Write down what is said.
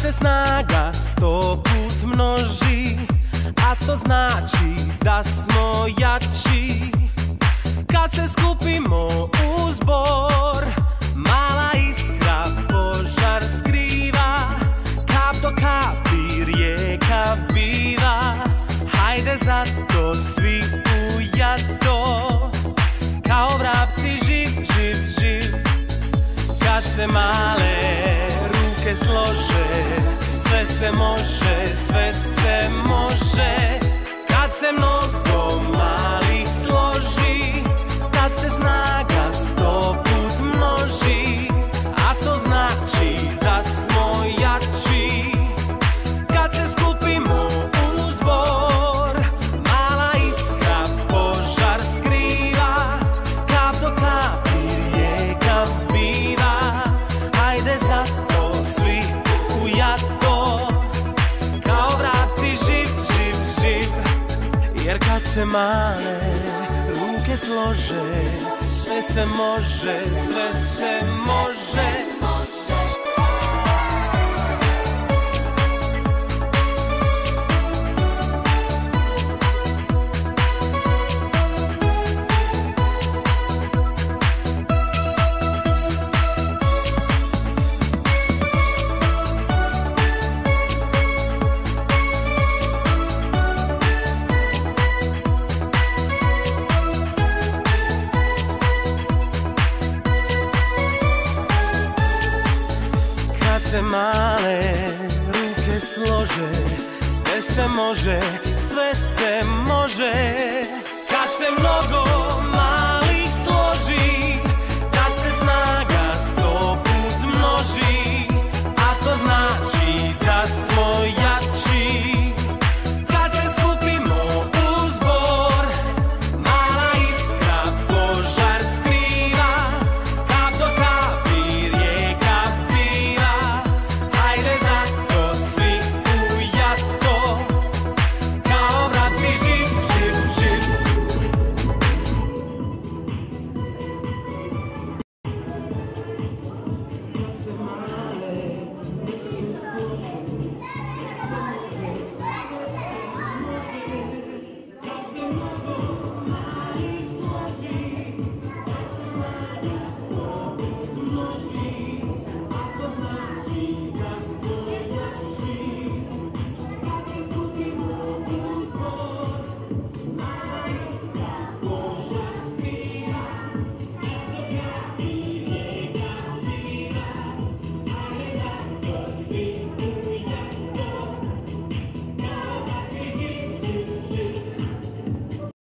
se snaga 100 put množi, a to znači da smo jači. Kad se skupimo u zbor, mala iskra požar skriva. Kap do kapi rijeka biva, hajde zato svi u jato. Kao vrapci živ, živ, živ. Kad se male ruke slože, sve se može, sve se može. Kad se mnogo malih složi, tad se snaga 100 put množi, a to znači da smo jači. Kad se skupimo u zbor, mala iskra požar skriva. Kap do kapi rijeka biva, hajde zato svi u jato. Kao vrapci živ, živ, živ. Jer kad se male ruke slože, sve se može, sve se može. Se male ruke slože, sve se može, sve se može.